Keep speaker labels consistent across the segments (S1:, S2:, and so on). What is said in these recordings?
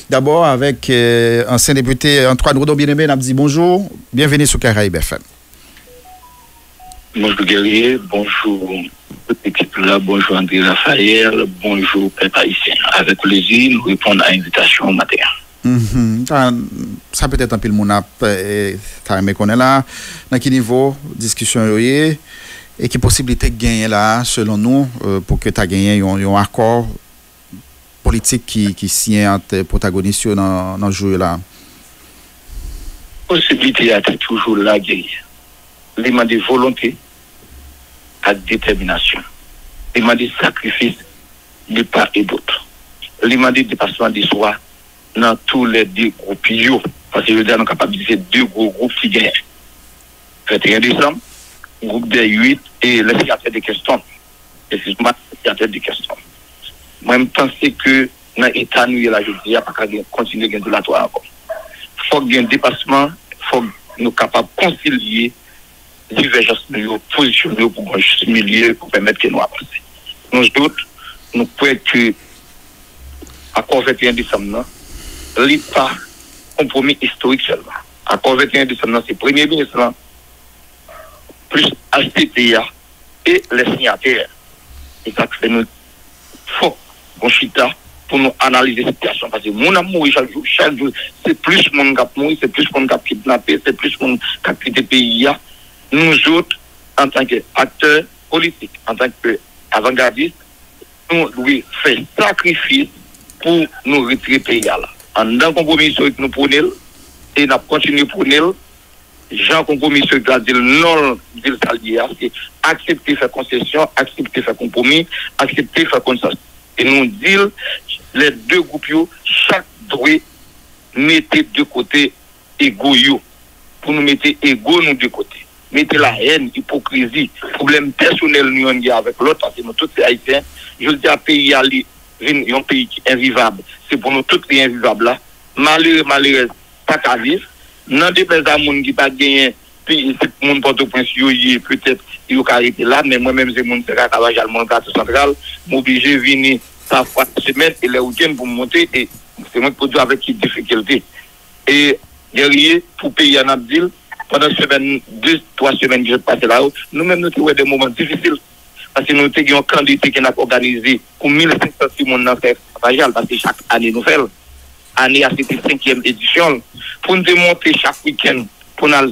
S1: D'abord, avec ancien député Antoine Rodon bien-aimé, on a dit bonjour, bienvenue sur Caraïbes FM.
S2: Bonjour Guerrier, bonjour toute l'équipe là, bonjour André Raphaël, bonjour Peuple haïtien. Avec plaisir, nous répondons à l'invitation au matin.
S1: Ça peut être un peu le monde t'as aimé qu'on est là. Dans quel niveau discussion et quelle possibilité de gagner là, selon nous, pour que tu as gagné un accord politique qui signe entre protagonistes dans le jeu là?
S2: Possibilité est toujours là, Guerrier. Les mains de volonté à détermination. Les mains de sacrifice de part et d'autre. Les mains de dépassement de soi dans tous les deux groupes. Parce que je veux dire, nous sommes capables de dire deux gros groupes qui gagnent. 21 décembre, groupe des 8 et le sénateur des questions. Excuse-moi, le sénateur des questions. Moi, je pense que dans l'état nous, là, je dis, il n'y a pas qu'à continuer à gagner de la toile encore. Il faut qu'il y ait un dépassement, il faut que nous soyons capables de concilier divergences de positionner pour un juste milieu pour permettre que nous avancions. Nous autres, nous pouvons que, accord 21 décembre, n'est pas compromis historique seulement. Accord 21 décembre, c'est le premier ministre, plus HTTA et les signataires. Et ça fait nous faut qu'on chita pour nous analyser la situation. Parce que mon amour, chaque jour, c'est plus mon qui a mouru, c'est plus mon qui a kidnappé, c'est plus mon qui a quitté le pays. Nous autres, en tant qu'acteurs politiques, en tant qu'avant-gardistes, nous devons faire sacrifice pour nous retirer le pays là. En un compromis sur nous prenons et nous continuons à prendre, Jean compromis sur le non d'il c'est accepter faire concession, accepter faire compromis, accepter faire consensus. Et nous disons les deux groupes, chaque doit mettre de côté égaux pour nous mettre égaux nous de côté. Mettez la haine, hypocrisie, problème personnel nous avons avec l'autre, parce que nous tous les Haïtiens, je dis à pays un pays qui est invivable, c'est pour nous tous les invivables là. Malheureux, pas qu'à vivre. Dans des gens qui n'ont pas gagné, puis mon Port-au-Prince, peut-être, il a arrêté là, mais moi-même, c'est mon frère Cavajal, mon carte central, m'obligé de venir parfois semaine et les week-ends pour monter, et c'est moi qui produis avec qui difficulté. Et derrière, pour payer en Abdil, pendant 2-3 semaines que je passe là-haut, nous-mêmes, nous avons des moments difficiles. Parce que nous avons un candidat qui a organisé pour 1500 personnes dans cette Cavajal, parce que chaque année nous faisons. Année à cette 5e édition, pour nous démontrer chaque week-end, pour nous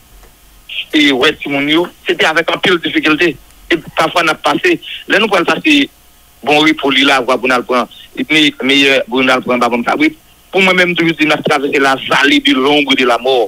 S2: et ouais, c'était avec un peu de difficulté. Et parfois, on a passé, là, nous pouvons passer, bon, oui, pour lui, là, pour nous prendre, mais meilleur, pour nous prendre, comme ça, oui. Pour moi-même, toujours, nous avons traversé la vallée de l'ombre de la mort.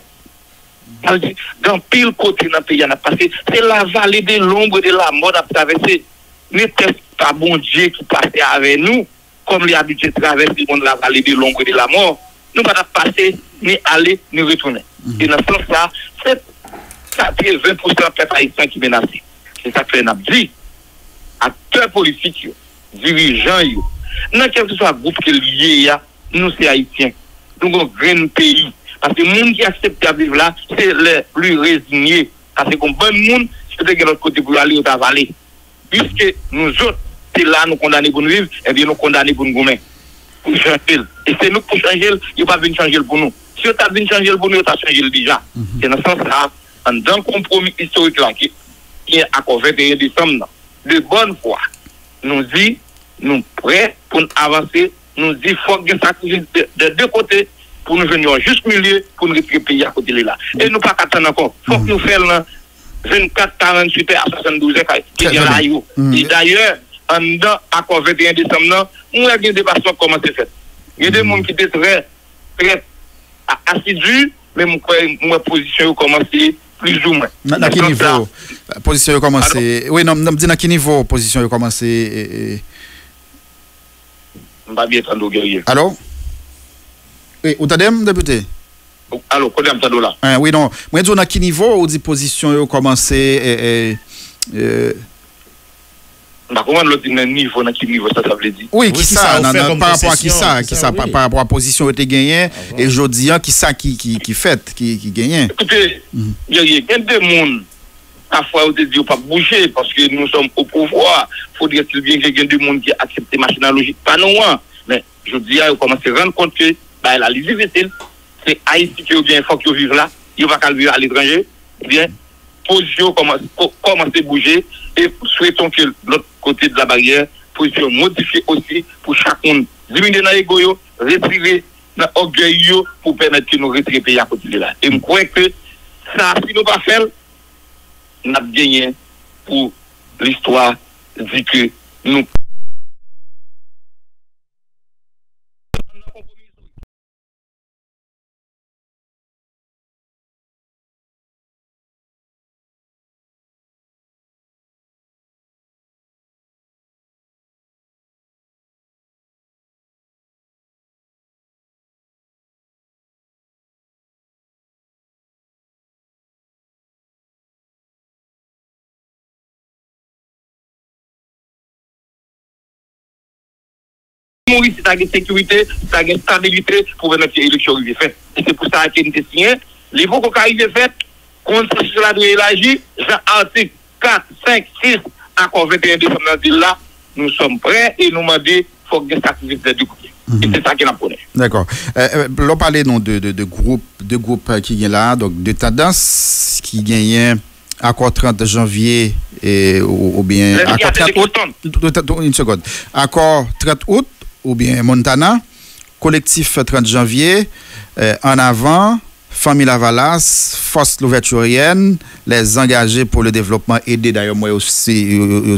S2: Dans pile côté dans le pays, on a passé, c'est la vallée de l'ombre de la mort à traverser. N'était pas bon Dieu qui passait avec nous, comme les habitués de traverser la vallée de l'ombre de la mort. Nous ne pouvons pas passer, ni aller, ni retourner. Et dans ce sens-là, c'est 80% de peuple haïtien qui est menacé. C'est ça que nous avons dit. Acteurs politiques, dirigeants, dans quel que soit le groupe qui est lié, nous, c'est haïtiens. Nous avons un grand pays. Parce que les gens qui acceptent de vivre là, c'est les plus résignés. Parce que comme bon monde, c'est de l'autre côté pour aller au vallée. Puisque nous autres, c'est là nous condamnons pour nous vivre, et bien nous condamnons pour nous gommer. Pour changer. Et c'est nous pour changer, il ne va pas venir changer pour nous. Si on a venir changer pour nous, on a changé déjà. C'est dans ce sens-là, dans le compromis historique là, qui est accord 21 décembre, de bonne foi, nous dit, nous prêts pour avancer, nous dit, il faut que ça de deux côtés, pour nous venir juste milieu, pour nous retirer le pays à côté de là. Et nous pas attendre encore. Il faut que nous fassions 24, 48 à 72 heures, qui est là. Et d'ailleurs, en dedans, accord 21 décembre, nous avons des débats comment c'est fait. Il y a des gens qui étaient très assidus, mais ma position a commencé plus ou moins.
S1: Dans quel niveau position a commencé? Oui, non, dis dans quel niveau position a commencé?
S2: Je ne vais pas bien entendre guerrier.
S1: Alors? Oui, où t'as député?
S2: Alors, quoi t'as là?
S1: Oui, non. Moi, je dis dans quel niveau où dit position a commencé?
S2: Comment l'autre niveau, dans quel niveau ça veut dire?
S1: Oui, qui ça? Par rapport à qui ça? Par rapport à la position où tu gagné, et je dis qui ça qui fait, qui gagne?
S2: Écoutez, il y a deux mondes. Parfois, on dit qu'il ne faut pas bouger parce que nous sommes au pouvoir. Il faut dire qu'il y a des gens qui acceptent la machine logique. Pas nous, mais je dis, ils commencent à rendre compte que la vie difficile, c'est Haïti qui bien faut qu'ils vivent là, ils vont pas vivre à l'étranger, bien, position commence à bouger et souhaitons que l'autre côté de la barrière, position modifiée aussi pour chacun diminuer dans l'ego, retirer dans l'orgueil pour permettre que nous retirions le pays à côté de là. Et je crois que ça, si nous pas faire, nous avons gagné pour l'histoire dit que nous mourir si tu as une sécurité, si tu as une stabilité pour venir à l'élection arrivée faite. Et c'est pour ça qu'il y a une signé. Les votes qui arrivent faits, contre cela doit élargir, article 4, 5, 6, accord 21 décembre, là, nous sommes prêts et nous demandons qu'il faut que des sacrifices du côté. Et c'est ça qui nous connaît.
S1: D'accord. L'on parlait de groupes qui sont là, donc de tendances qui gagnent accord 30 janvier ou bien accord 30 août. Une seconde. Accord 30 août ou bien Montana, collectif 30 janvier, en avant, Famille Lavalas, Force Louverturienne, les engagés pour le développement aidé, d'ailleurs moi aussi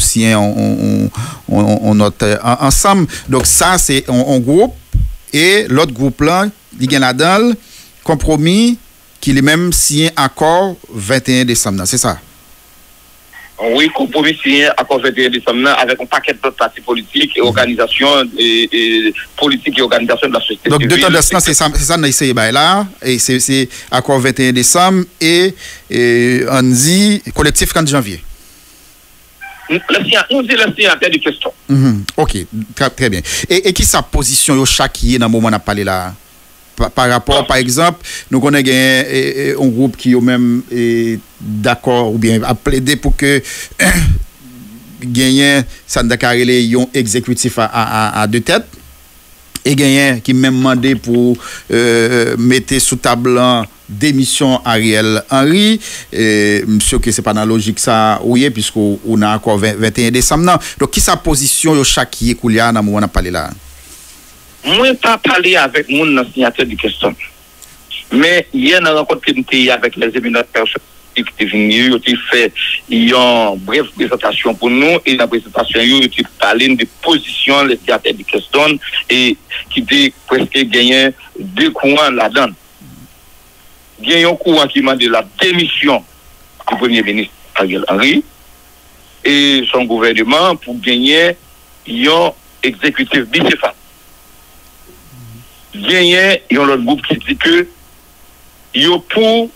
S1: on note ensemble. Donc ça c'est un groupe et l'autre groupe là, il y a là-dedans, compromis qui est même signé accord 21 décembre, c'est ça?
S2: Oui, compromis signé accord 21 décembre avec un paquet d'autres partis politiques et organisations politiques et organisations de la société
S1: civile. Donc,
S2: civile.
S1: de temps de c'est ça, nous essayons là, et c'est accord 21 décembre et on dit collectif 30 janvier.
S2: Nous dit le signataire de question.
S1: Ok, très bien. Et qui sa position chaque qui est dans le moment où on a parlé là? Par rapport, par exemple, nous connaissons un groupe qui est même d'accord ou bien a plaidé pour que gagne Sandakarele un exécutif à deux têtes et gagne qui même demandé pour mettre sous table démission Ariel Henry, monsieur que c'est pas dans la logique ça oui puisqu'on a encore 21 décembre. Donc qui sa position chaque qui est coulia dans moment on a parlé là?
S2: Moi, pas parler avec mon signateur de question. Mais hier, dans la rencontre que nous avec les éminentes personnes qui sont venues, ils ont fait une brève présentation pour nous. Et dans la présentation, ils ont parlé de position, les signataires de question, et qui étaient presque gagné 2 courants là-dedans. Il y a un courant qui m'a dit la démission du Premier ministre Ariel Henry et son gouvernement pour gagner un exécutif bicéphale. Gagné, il y a un autre groupe qui dit que il y a pour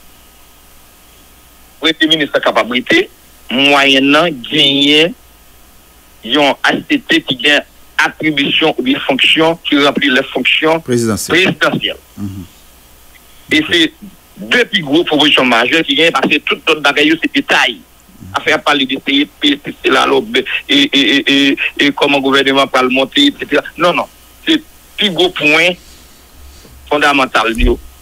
S2: le ministre capacité moyennant gagner il y a un ACT qui gagne attribution ou bien fonction qui remplit les fonctions présidentielles. Et c'est 2 plus gros propositions majeures qui gagnent parce que tout notre bagaille c'est détail. À faire parler de CIP, c'est là et comment le gouvernement peut le monter, etc. Non, c'est plus gros point fondamental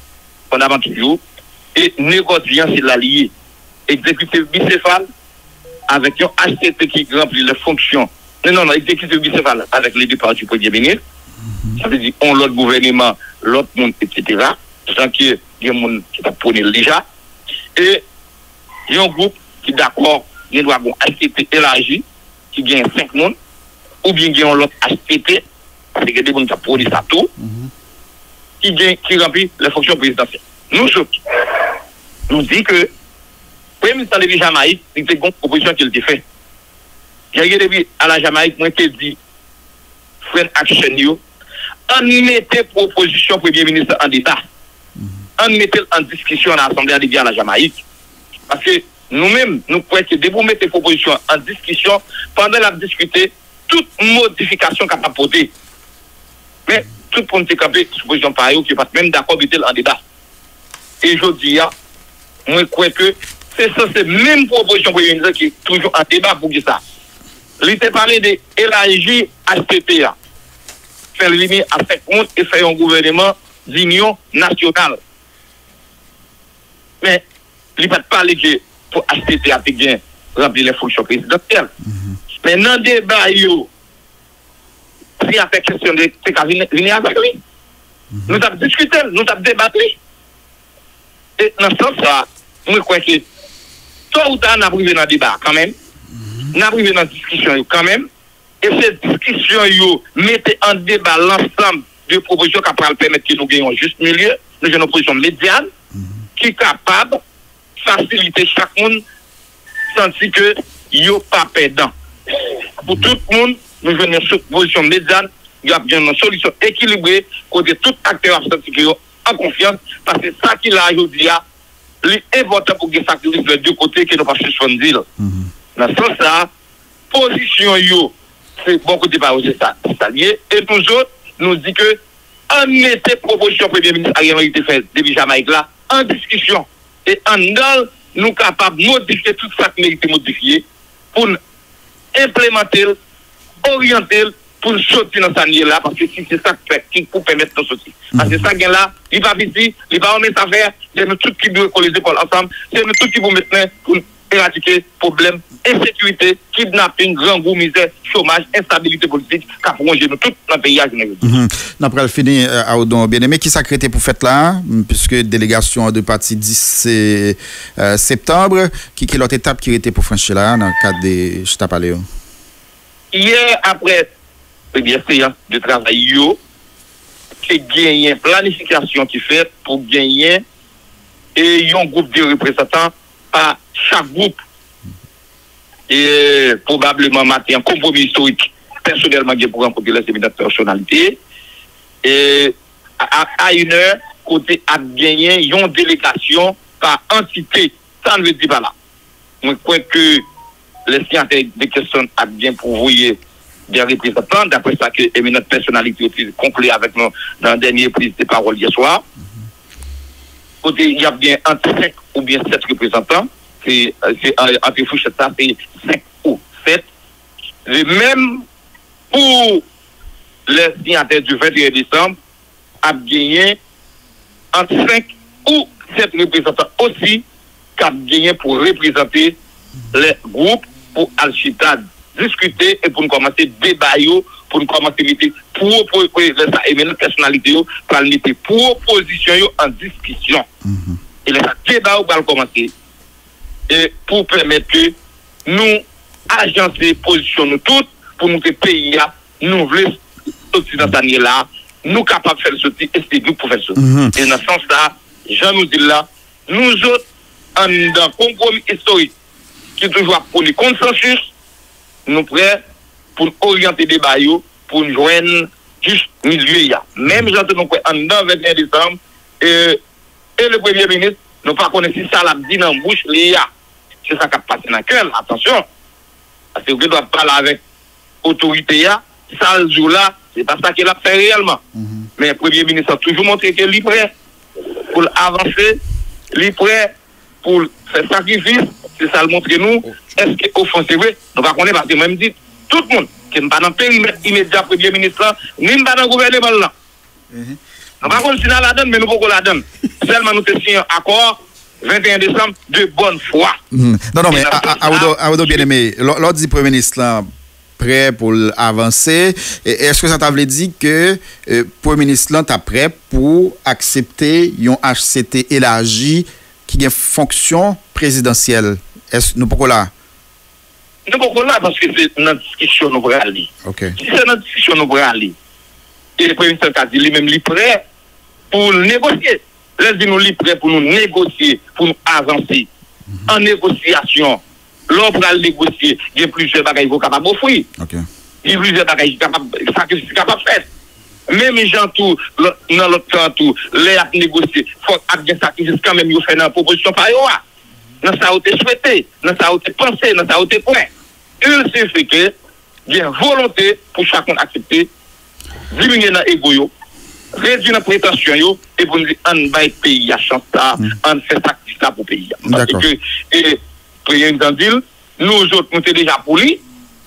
S2: et négociant c'est l'allié exécutif bicéphale avec un HCT qui remplit les fonctions exécutif bicéphale avec les départs du Premier ministre ça veut dire on l'autre gouvernement l'autre monde etc. sans qu'il y ait un monde qui t'a pris déjà et il y a un groupe qui d'accord il doit avoir un HCT élargi qui gagne 5 monde ou bien il y a un autre HCT parce que des gens qui t'a pris ça tout qui remplit les fonctions présidentielles. Nous disons que le Premier ministre de Jamaïque, c'est une proposition qu'il a fait. J'ai depuis à la Jamaïque, moi, qui dit, Friend Action, on mettait proposition Premier ministre en débat. On mettait en discussion à l'Assemblée de la Jamaïque. Parce que nous-mêmes, nous croyons que dès que vous mettez proposition en discussion, pendant la discuter, toute modification capable de porter. Mais tout le monde est capé sur position pareille qui n'est pas même d'accord avec en débat. Et je dis, moi, je crois que c'est ça, c'est même proposition pour une qui est toujours en débat pour ça. Il était parlé d'élargir HPP. faire venir à 5 comptes et faire un gouvernement d'union nationale. Mais, il ne peut pas parler que pour HCT a bien remplir les fonctions présidentielles. Mais dans le débat, si il y a fait question de venir avec lui, nous avons discuté, nous avons débattu. Et dans ce sens-là, je crois que toi ou tard, on a privé dans le débat quand même. On a privé dans la discussion quand même. Et cette discussion, mettez en débat l'ensemble de propositions qui pourraient permettre que nous gagnions juste milieu, nous avons une position médiane, qui est capable de faciliter chaque monde, sentir que il a pas perdant. Pour tout le monde, nous avons une position médiane, il y a bien une solution équilibrée, côté tout acteur en confiance, parce que ça qui l'a aujourd'hui, l'important pour que ça sacrifice de deux côtés que nous pas suspendre. Dans ce sens-là, position c'est bon côté par ça lié. Et nous autres, nous dit que on était proposition Premier ministre a été fait depuis Jamaïque là, en discussion. Et en dans, nous capables de modifier tout ça qui mérite modifier pour implémenter, orienter, pour sortir dans cette là, parce que si c'est ça qui pour permettre de sortir. Parce que ça là, il va ici, il va remettre à faire, c'est nous tous qui devons coller les épaules ensemble, c'est nous tous qui vous mettons pour éradiquer problème, insécurité, kidnapping, grand goût, misère, chômage, instabilité politique, car pour nous tout dans le pays.
S1: Nous allons finir à Audon bien-aimé. Qui s'accrétait pour fête là, puisque délégation de parti 10 septembre, qui est l'autre étape qui était pour franchir là, dans le cadre de Chita Paléo?
S2: Hier, après séance de travail, qui gagne une planification qui fait pour gagner et un groupe de représentants par chaque groupe. Et probablement matin un compromis historique personnellement pour rencontrer les séminaires de personnalité. Et à une heure, côté a gagné une délégation par entité. Ça ne veut dire pas là. Je crois que les signataires de questions a bien pourvoyé des représentants, d'après ça que éminente personnalité conclut avec nous dans le dernier prise de parole hier soir. Côté, il y a bien entre 5 ou bien 7 représentants. C'est entre Fouchette, ça, c'est 5 ou 7. Et même pour les signataires du 21 décembre, a gagné entre 5 ou 7 représentants aussi qui a gagné pour représenter les groupes pour Al-Chita discuter et pour nous commencer débat, pour nous commencer à mettre les personnalités, pour mettre proposition en discussion. Et les débats va commencer. Et pour permettre que nous agencer position nous toutes pour nous pays nous voulons sortir dans cette année là nous capables de faire sortir et c'est nous pour faire sortir. Et dans ce sens là Jean nous dit là nous autres en un compromis historique qui toujours pour le consensus nous prêts pour orienter des baillots pour nous joindre juste milieu même j'entends nous en dans 21 décembre et le premier ministre nous pas connaître si ça l'a dit dans bouche c'est ça qui a passé dans le cœur, attention. Parce que vous doit parler avec l'autorité, ça le jour là, c'est pas ça qu'il a fait réellement. Mais le Premier ministre a toujours montré qu'il est prêt pour avancer, il est prêt pour faire sacrifice, c'est ça le montre nous. Est-ce qu'offensivement, nous ne connaissons pas, parce que même dit, tout le monde qui n'est pas dans le périmètre immédiat Premier ministre, ni pas dans le gouvernement là. Nous ne connaissons pas la donne, mais nous ne pouvons pas la donner. Seulement nous te signons accord. 21 décembre, de bonne foi.
S1: Non, mais Aoudo bien-aimé, l'ordre du Premier ministre là, prêt pour avancer, est-ce que ça t'avait dit que le Premier ministre là, est prêt pour accepter un HCT élargi qui a une fonction présidentielle? Est-ce que nous pouvons là?
S2: Nous pouvons là parce que c'est notre discussion nous pourrons aller. Si c'est notre discussion nous pourrons aller, et le Premier ministre a dit lui-même, il est prêt pour négocier. Laissez-nous nous prêts pour nous négocier, pour nous avancer. En négociation, l'on va négocier, il y a plusieurs bagages capables d'offrir. Il y a plusieurs bagages capables de faire. Même les gens, dans l'autre temps, les à négocier, il faut bien sacrifice quand même, il faut faire une proposition par eux. Dans ça, vous souhaité, dans ça, vous pensé, dans ça, vous prêt. Il suffit que, il y a une volonté pour chacun accepter, diminuer dans l'ego, réduire la prétention et pour nous dire on va payer à chance ça, on fait ça pour payer. Parce que le président dit nous autres nous sommes déjà pour lui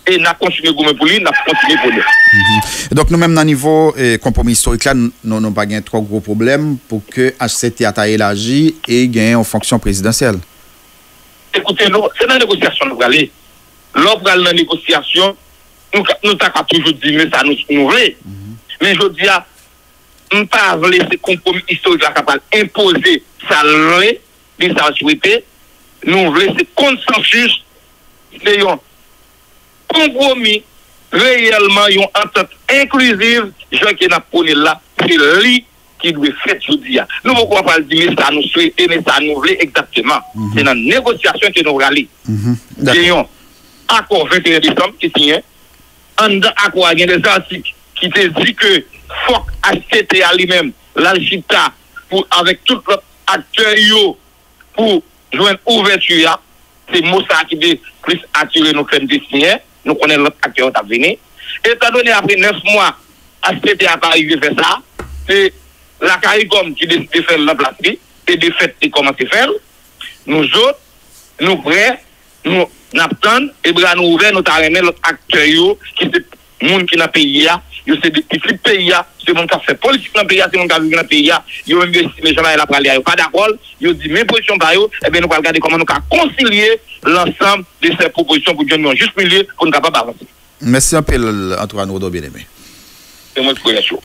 S2: et n'a continué pour lui, n'a continué pour lui.
S1: Donc nous-mêmes, dans le niveau compromis historique, là, nous n'avons pas gagné trop gros problèmes pour que HCT a élargi et gagne en fonction présidentielle.
S2: Écoutez, c'est dans la négociation nous allons aller. L'offre dans la négociation, nous avons toujours dit, mais ça nous voulons. Mais je dis, nous ne pas laisser compromis historique là capable imposer ça les ça souhaité. Nous voulons ce consensus, c'est un compromis réellement une entente inclusive, gens qui n'a pas là, c'est lui qui doit faire aujourd'hui. Nous ne pouvons pas dire mais ça nous souhaiter, mais ça nous voulons exactement. C'est dans la négociation que nous allons aller. Gagnons accord 21 décembre qui signe. En accord, il y a des articles qui te dit que faut acheter à lui-même l'Alchita pour avec tout l'autre acteur pour jouer une ouverture. C'est Moussa qui veut plus attirer nos femmes de signer. Nous connaissons l'autre acteur qui a venu. Étant donné après 9 mois, acheter à arriver faire ça, c'est la CARICOM qui décide de faire l'emplacement et de fait et comment c'est faire. Nous autres, nous prêts, nous n'attendons et nous ouvrons notre arène l'autre acteur qui c'est le monde qui n'a payé. C'est des petits pays, c'est mon qui fait politique dans le pays, c'est mon qui vit dans le pays. Ils ont investi, mais j'en ai pas parlé, pas d'accord. Ils ont dit, mes positions, et bien nous allons regarder comment nous allons concilier l'ensemble de ces propositions pour nous juste milieu pour nous capables d'avancer.
S1: Merci un peu, Antoine Rodo, bien aimé.
S2: C'est moi qui connais chaud.